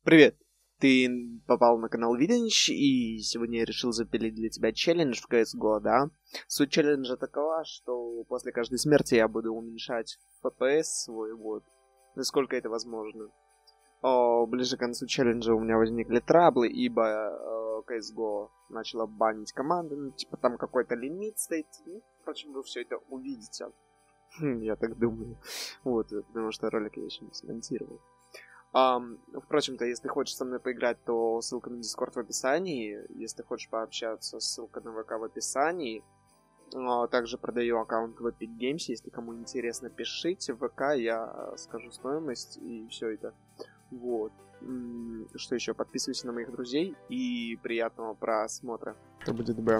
Привет! Ты попал на канал Виденич, и сегодня я решил запилить для тебя челлендж в CSGO, да? Суть челленджа такова, что после каждой смерти я буду уменьшать FPS свой, вот, насколько это возможно. Ближе к концу челленджа у меня возникли траблы, ибо CSGO начала банить команды, ну, типа там какой-то лимит стоит. Ну, впрочем, вы все это увидите. Я так думаю. Вот, потому что ролик я еще не смонтировал. Впрочем-то, если хочешь со мной поиграть, то ссылка на Discord в описании. Если хочешь пообщаться, ссылка на ВК в описании. Также продаю аккаунт в Epic Games. Если кому интересно, пишите в ВК, я скажу стоимость и все это. Вот. Что еще? Подписывайся на моих друзей и приятного просмотра. Это будет Б.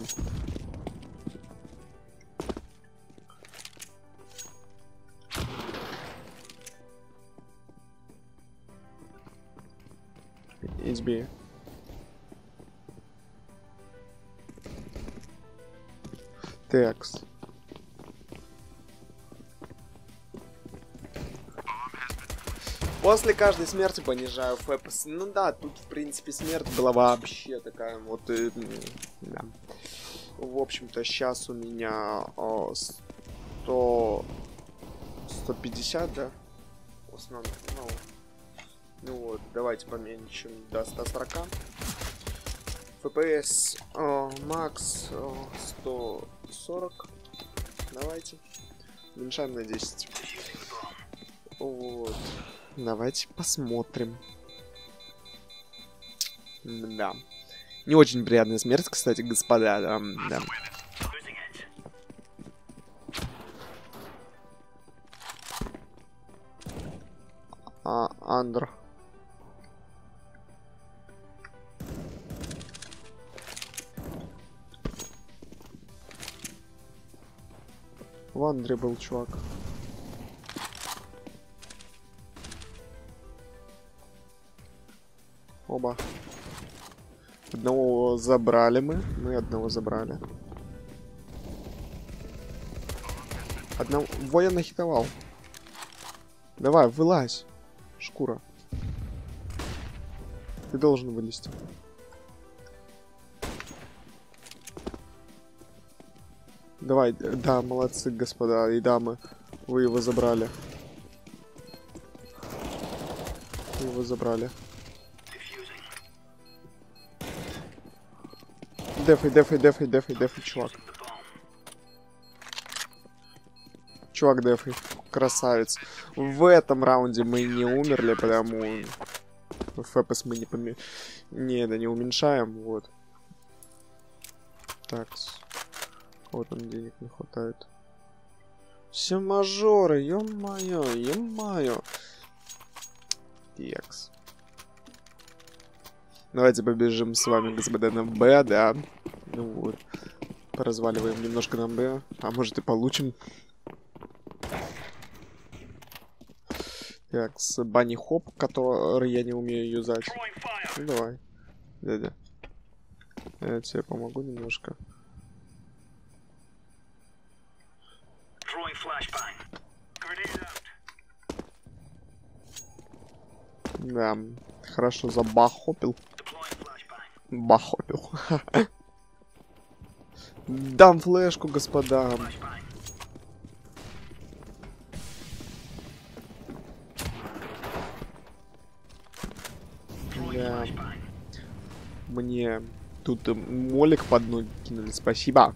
HB. Текст. После каждой смерти понижаю FPS. Ну да, тут в принципе смерть была вообще такая вот. Да. В общем-то, сейчас у меня 150, да? В основном, ну вот, давайте поменьшим до 140. FPS макс 140. Давайте. Уменьшаем на 10. Вот. Давайте посмотрим. Да. Не очень приятная смерть, кстати, господа. Да. Андр. В Андре был чувак. Оба. Одного забрали мы одного забрали. Одного я нахитовал. Давай, вылазь, шкура. Ты должен вылезти. Давай, да, молодцы, господа и дамы. Вы его забрали. Вы его забрали. Дефай, чувак. Чувак, дефай. Красавец. В этом раунде мы не умерли, потому... FPS мы не уменьшаем, вот. Так. Вот он, денег не хватает. Все мажоры, ё-моё. Текс. Давайте побежим с вами, господа, на Б, да. Ну вот. Поразваливаем немножко на Б. А может и получим. Так, с Банни Хоп, который я не умею юзать. Ну давай. Дядя. Я тебе помогу немножко. Да, хорошо забахопил. Бахопил. Дам флешку, господа. Да. Мне тут молик под ноги кинули. Спасибо.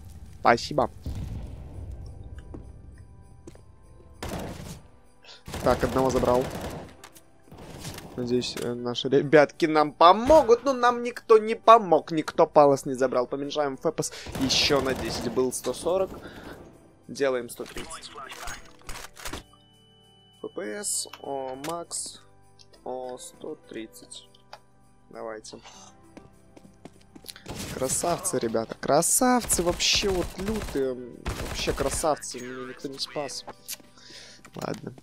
Так, одного забрал. Надеюсь, наши ребятки нам помогут. Но нам никто не помог. Никто палос не забрал. Поменьшаем FPS еще на 10. Был 140. Делаем 130. FPS. Макс. 130. Давайте. Красавцы, ребята. Красавцы вообще вот лютые. Вообще красавцы. Меня никто не спас. Ладно.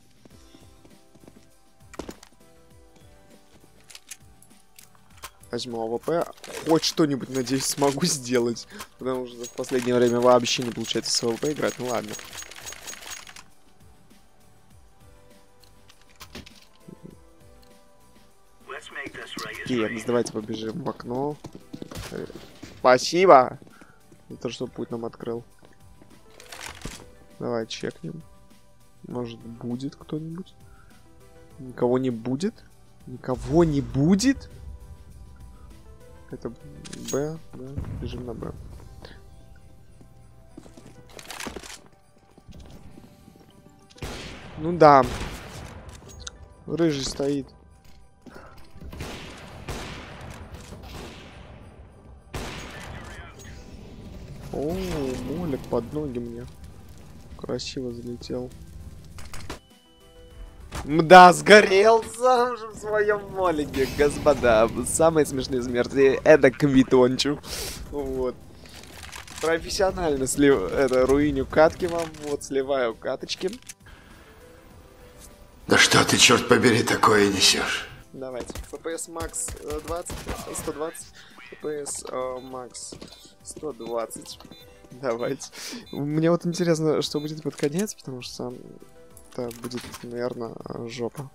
Возьму АВП. Хоть что-нибудь, надеюсь, смогу сделать. Потому что в последнее время вообще не получается с АВП играть. Ну ладно. Так, давайте побежим в окно. Спасибо за то, что путь нам открыл. Давай чекнем. Может, будет кто-нибудь? Никого не будет? Никого не будет? Это Б, да? Бежим на Б. Ну да. Рыжий стоит. О, молик под ноги мне. Красиво залетел. Да, сгорел сам же в своем молике, господа. Самые смешные смерти. Это Квитончу. Вот. Профессионально руиню катки вам. Вот, сливаю каточки. Да что ты, черт побери, такое несешь? Давайте. FPS Max 20, 120. FPS Max 120. Давайте. Мне вот интересно, что будет под конец, потому что это будет, наверное, жопа.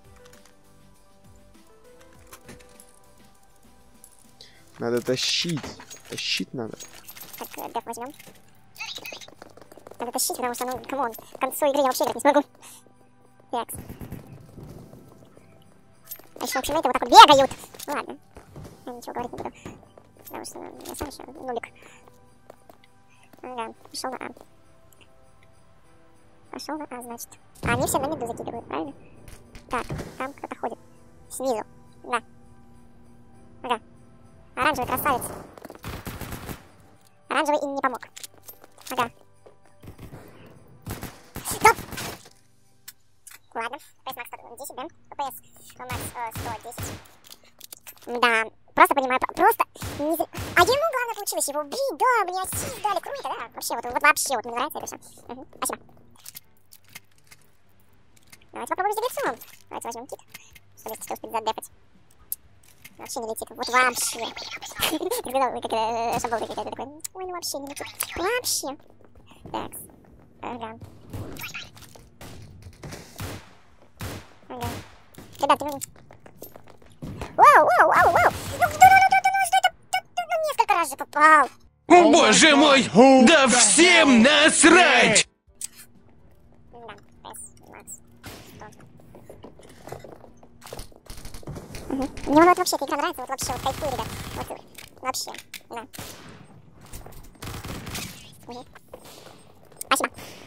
Надо тащить. Тащить надо. Так, деф возьмем. Надо тащить, потому что, ну, камон, к концу игры я вообще играть не смогу. Такс. А еще вообще вот так вот бегают. Ну ладно. Я ничего говорить не буду. Потому что я сам еще нубик. Ага, пошел на А. Пошел на А, значит. А они все на миду закидывают, правильно? Так, там кто-то ходит. Снизу. Да. Ага. Оранжевый красавец. Оранжевый им не помог. Ага. Стоп! Ладно. FPS Max 110, да? FPS Max 110. Да. Просто понимаю, просто... А ему главное получилось его убить, да, мне ассист дали, круто, да? Вообще, вот вообще, вот мне нравится это все. Угу, спасибо. Давайте попробуем с лицом. Давайте возьмем кит. Что если успеть задефать. Вообще не летит, вот вообще. Как шабол какой-то такой. Ой, ну вообще не летит. Вообще. Так. Ага. Ага. Ребята, ну... Вау, вау, вау, вау! Ну, что это? Несколько раз же попал. Боже мой! Да всем насрать! Да, Макс. Мне вот вообще эта игра нравится, вот вообще, вот кайфую, ребят. Вот вообще, да. Спасибо.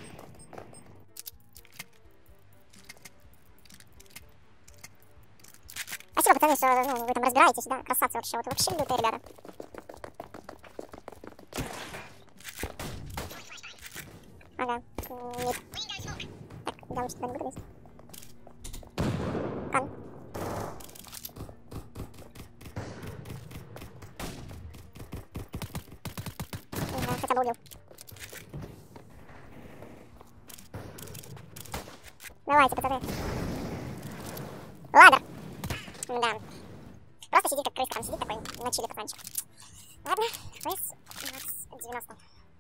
Спасибо, пацаны, что вы там разбираетесь, да? Красавцы вообще, вот вообще лютые, ребята. Ага, нет. Так, я лучше туда не буду лезть. Кан. Ага, хотя бы убил. Давайте, пацаны. Ладно. Да. Просто сидит как крыска, там сидит такой на чили пацанчик. Ладно, FPS Max 90.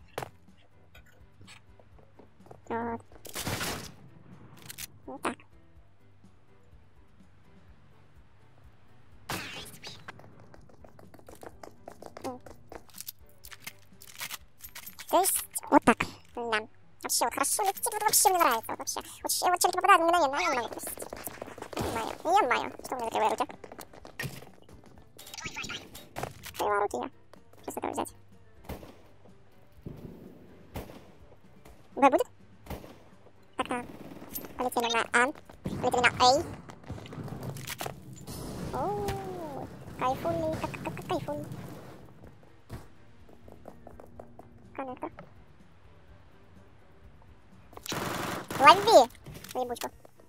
Вот. Вот так. То есть, вот так. Да. Вообще, вот хорошо летит, вот вообще мне нравится, вот вообще. Вот чем-то попадает на мгновенно, я не могу пустить. Не знаю, что у меня закрывает руки. Закрываю руки я. Сейчас это взять. Б будет? Так, полетели на А. Полетели на А. Ооо, кайфульный, как кайфульный. Коннектор. Лови! Ебучку.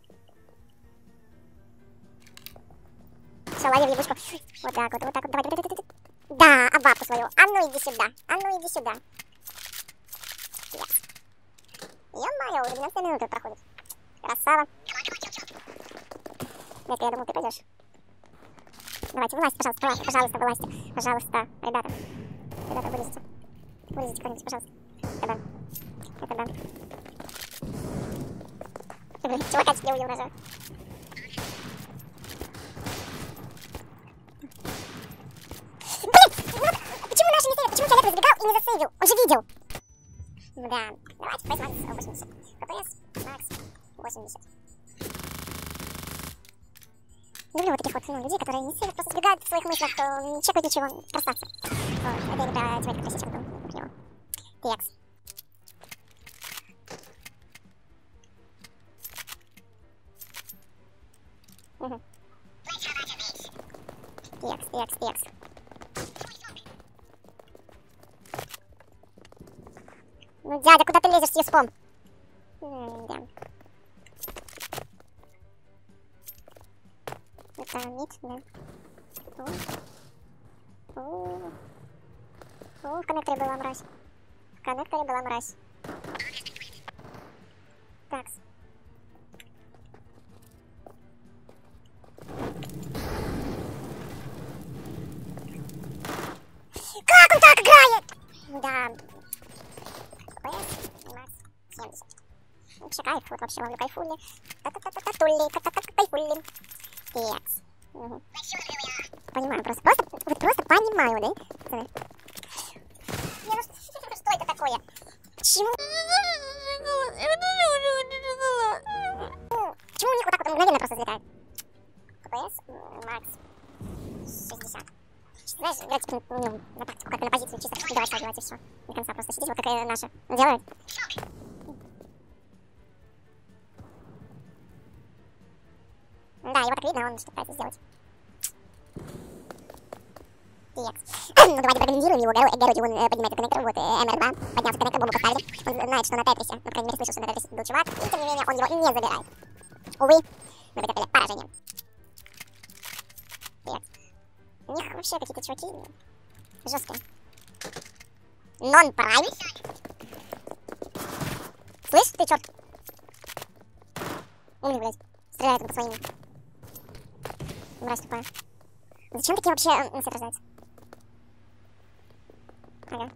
Все, лови в ебучку. Вот так вот, вот так вот. Давай. Да, а бабку свою. А ну иди сюда. А ну иди сюда. Ё-моё, уже 12 минут проходит. Красава. Нет, я думал, ты пойдешь. Давайте, вылазьте, пожалуйста, пожалуйста, вылазьте. Пожалуйста, ребята. Ребята, вылезите. Вылезите кто-нибудь, пожалуйста. Это да. Это да. Блин, чувака чуть не убил даже. не засейвил? Он же видел. Да, давайте FPS Max 80. FPS Max 80. Люблю вот таких вот людей, которые не сейвят, просто сбегают в своих мыслях, не чекают ничего. Красавцы. Вот, это я не про тебя, как сейчас говорю. Про него. Текс. Угу. Текс. Ну, дядя, куда ты лезешь с яспом? Да. Это мид, да. В коннекторе была мразь. Такс. Как он так играет? Да. FPS Max 70. Вообще кайф, вот вообще ловлю кайфули. Кайфули. Текс. Угу. Понимаю, просто понимаю, да? Ну, что это такое? Почему? Почему у них вот так вот мгновенно просто взлетает? FPS Max 60. Знаешь, играть на тактику, как на позицию, чисто давай сталкивать и все. До конца просто сидеть, вот как и наши делают. Да, его так видно, он что пытается сделать. Текс. Ну, давайте прогнозируем его. Городи, он поднимает коннектор, вот, МР2, поднялся коннектор, бомбу поставили. Он знает, что на Тетрисе, ну, по крайней мере, слышал, что на Тетрисе был чувак, и, тем не менее, он его не забирает. Увы, мы потерпели поражение. Текс. У них вообще какие-то чуваки жесткие. Нон-прайм. Слышь, ты черт. Умный, блядь. Стреляет он по своим. Мразь тупая. Зачем такие вообще на свет рождаются? Ага.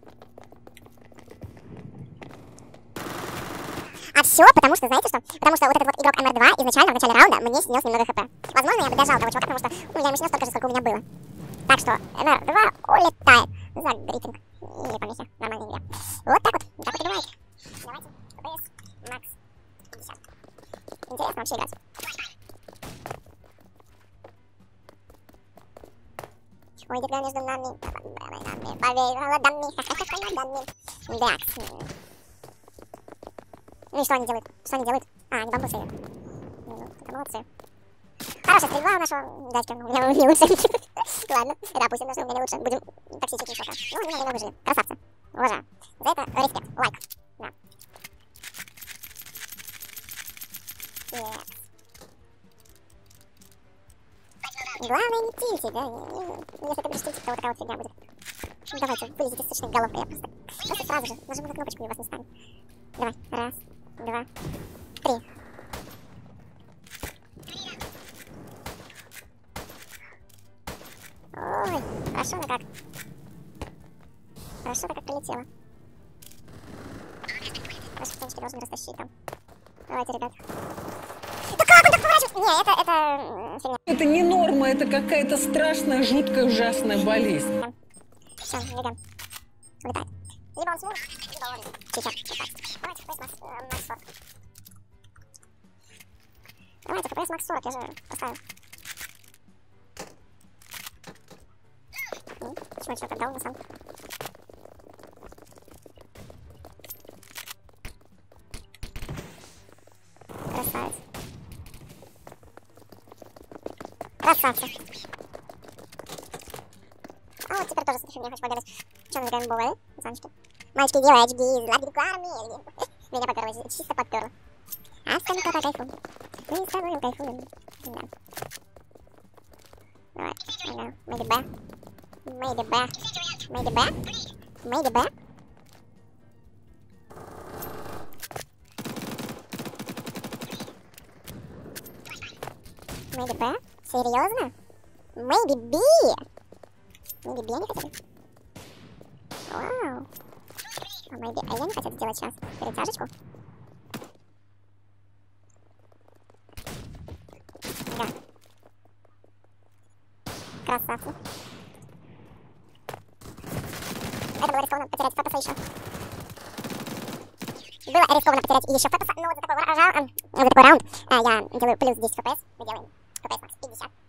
А все потому что, знаете что? Потому что вот этот вот игрок МР2 изначально в начале раунда мне снес немного хп. Возможно, я бы дожал того чувака, потому что я ему снес столько же, сколько у меня было. Так что МР2 улетает за гриппинг. И помехи. Нормальная игра. Вот так вот. Так вот и бывает. Давайте. FPS Max 50. Интересно вообще играть. Ой, игра между нами. Холодами. Дакс. Ну и что они делают? А, они бамбусы. Ну, это молодцы. Хорошая стрельба у нашего дядьки. У меня не лучше. Ладно, допустим, что у меня не лучше. Будем токсичить ничего. Ну, они меня немного жили. Красавцы. Уважаю. За это респект. Лайк. Да. Главное не тильтить, да? Если ты будешь тильтить, то вот такая вот фигня будет. Давайте, вылезите с сочной головкой. Я просто сразу же нажму на кнопочку, и вас не станет. Давай. Раз, два, три. Ой, хорошо-то как. Хорошо-то как прилетело. Хорошо, птенчики должны растащить там. Давайте, ребят. Да как он так поворачивается? Не, это фигня. Это не норма, это какая-то страшная, жуткая, ужасная болезнь. Все, бегаем. Улетает. Либо он смог, либо он чичак. Давайте FPS Max 40. Давайте FPS Max 40, я же поставил. Почему что-то дал на сам? Красавец. Красавцы. А вот теперь тоже с этой фигней хочу побегать. Что мы играем бывает, пацанчики? Мальчики, девочки, из лагеря армии. Меня поперло, чисто поперло. А остальные по кайфу. Мы с тобой кайфуем. Да. Давай, ага, maybe back. Maybe back. Maybe back. Maybe back. Maybe back? Серьезно? Maybe B. Maybe B они хотели? Вау. А maybe A они хотят сделать сейчас перетяжечку? Да. Красавцы. Это было рискованно потерять фотоса еще. Было рискованно потерять еще фотоса, но вот за такой раунд я делаю плюс 10 FPS. Мы делаем FPS макс 50.